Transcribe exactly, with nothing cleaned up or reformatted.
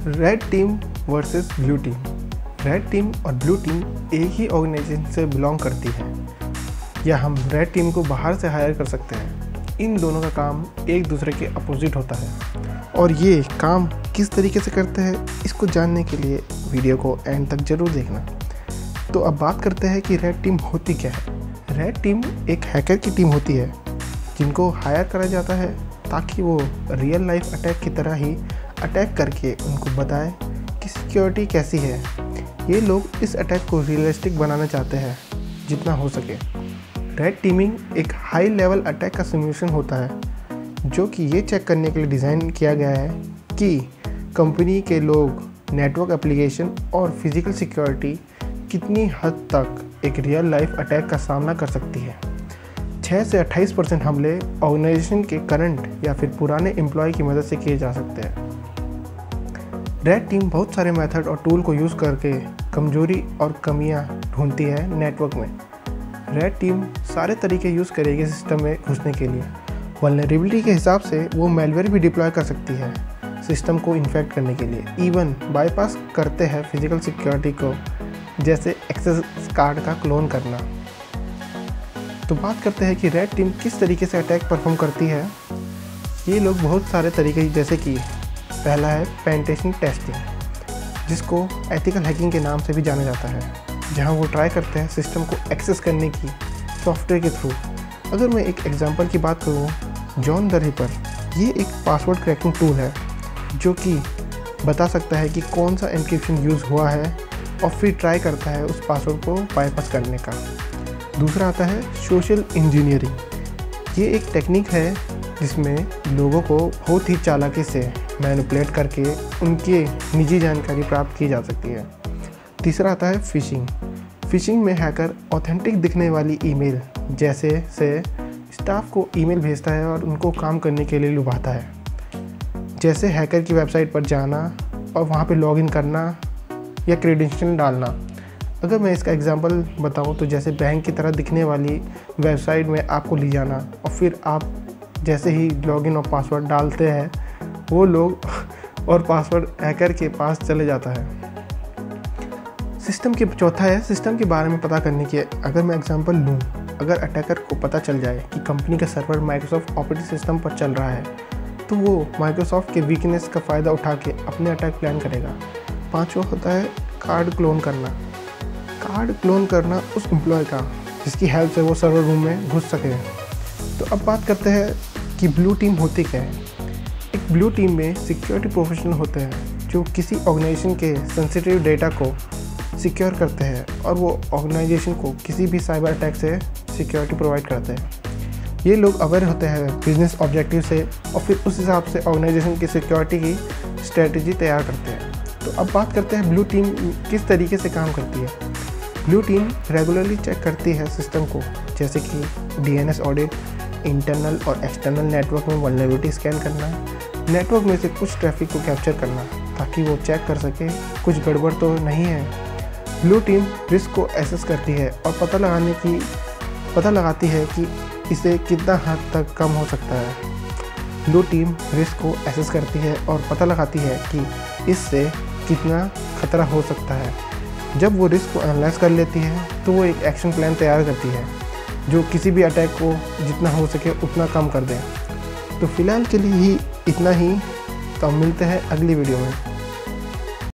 Red team versus blue team. Red team और blue team एक ही ऑर्गेनाइजेशन से बिलोंग करती है, या हम रेड टीम को बाहर से हायर कर सकते हैं। इन दोनों का काम एक दूसरे के अपोजिट होता है और ये काम किस तरीके से करते हैं, इसको जानने के लिए वीडियो को एंड तक ज़रूर देखना। तो अब बात करते हैं कि रेड टीम होती क्या है। रेड टीम एक हैकर की टीम होती है जिनको हायर करा जाता है ताकि वो रियल लाइफ अटैक की तरह ही अटैक करके उनको बताए कि सिक्योरिटी कैसी है। ये लोग इस अटैक को रियलिस्टिक बनाना चाहते हैं जितना हो सके। रेड टीमिंग एक हाई लेवल अटैक का सिमुलेशन होता है जो कि ये चेक करने के लिए डिज़ाइन किया गया है कि कंपनी के लोग नेटवर्क एप्लीकेशन और फिज़िकल सिक्योरिटी कितनी हद तक एक रियल लाइफ अटैक का सामना कर सकती है। छह से अट्ठाईस परसेंट हमले ऑर्गेनाइजेशन के करंट या फिर पुराने एम्प्लॉय की मदद से किए जा सकते हैं। रेड टीम बहुत सारे मेथड और टूल को यूज़ करके कमजोरी और कमियां ढूंढती है नेटवर्क में। रेड टीम सारे तरीके यूज़ करेगी सिस्टम में घुसने के लिए। वल्नरेबिलिटी के हिसाब से वो मेलवेयर भी डिप्लॉय कर सकती है सिस्टम को इन्फेक्ट करने के लिए। इवन बाईपास करते हैं फिजिकल सिक्योरिटी को, जैसे एक्सेस कार्ड का क्लोन करना। तो बात करते हैं कि रेड टीम किस तरीके से अटैक परफॉर्म करती है। ये लोग बहुत सारे तरीके, जैसे कि पहला है पेनिट्रेशन टेस्टिंग, जिसको एथिकल हैकिंग के नाम से भी जाना जाता है, जहां वो ट्राई करते हैं सिस्टम को एक्सेस करने की सॉफ्टवेयर के थ्रू। अगर मैं एक एग्जांपल की बात करूं, जॉन द रिपर, ये एक पासवर्ड क्रैकिंग टूल है जो कि बता सकता है कि कौन सा एन्क्रिप्शन यूज़ हुआ है और फिर ट्राई करता है उस पासवर्ड को बाईपास करने का। दूसरा आता है सोशल इंजीनियरिंग। ये एक टेक्निक है जिसमें लोगों को बहुत ही चालाकी से मैनिपुलेट करके उनकी निजी जानकारी प्राप्त की जा सकती है। तीसरा आता है फिशिंग। फिशिंग में हैकर ऑथेंटिक दिखने वाली ईमेल जैसे से स्टाफ को ईमेल भेजता है और उनको काम करने के लिए लुभाता है, जैसे हैकर की वेबसाइट पर जाना और वहाँ पे लॉगिन करना या क्रेडेंशियल डालना। अगर मैं इसका एग्जांपल बताऊं तो जैसे बैंक की तरह दिखने वाली वेबसाइट में आपको ले जाना और फिर आप जैसे ही लॉगिन और पासवर्ड डालते हैं वो लोग और पासवर्ड हैकर के पास चले जाता है। सिस्टम के चौथा है सिस्टम के बारे में पता करने की। अगर मैं एग्जांपल लूँ, अगर अटैकर को पता चल जाए कि कंपनी का सर्वर माइक्रोसॉफ्ट ऑपरेटिंग सिस्टम पर चल रहा है तो वो माइक्रोसॉफ्ट के वीकनेस का फ़ायदा उठा के अपने अटैक प्लान करेगा। पाँचवा होता है कार्ड क्लोन करना। कार्ड क्लोन करना उस एम्प्लॉय का जिसकी हेल्प से वो सर्वर रूम में घुस सके। तो अब बात करते हैं कि ब्लू टीम होती क्या है। एक ब्लू टीम में सिक्योरिटी प्रोफेशनल होते हैं जो किसी ऑर्गेनाइजेशन के सेंसिटिव डेटा को सिक्योर करते हैं और वो ऑर्गेनाइजेशन को किसी भी साइबर अटैक से सिक्योरिटी प्रोवाइड करते हैं। ये लोग अवेयर होते हैं बिजनेस ऑब्जेक्टिव से और फिर उस हिसाब से ऑर्गेनाइजेशन की सिक्योरिटी की स्ट्रेटजी तैयार करते हैं। तो अब बात करते हैं ब्लू टीम किस तरीके से काम करती है। ब्लू टीम रेगुलरली चेक करती है सिस्टम को, जैसे कि डीएनएस ऑडिट, इंटरनल और एक्सटर्नल नेटवर्क में वल्नरेबिलिटी स्कैन करना, नेटवर्क में से कुछ ट्रैफिक को कैप्चर करना ताकि वो चेक कर सके कुछ गड़बड़ तो नहीं है। ब्लू टीम रिस्क को एसेस करती है और पता लगाने की पता लगाती है कि इसे कितना हद तक कम हो सकता है। ब्लू टीम रिस्क को एसेस करती है और पता लगाती है कि इससे कितना खतरा हो सकता है। जब वो रिस्क को एनालाइज कर लेती है तो वो एक एक्शन प्लान तैयार करती है जो किसी भी अटैक को जितना हो सके उतना कम कर दे। तो फिलहाल के लिए ही इतना ही। तो मिलते हैं अगली वीडियो में।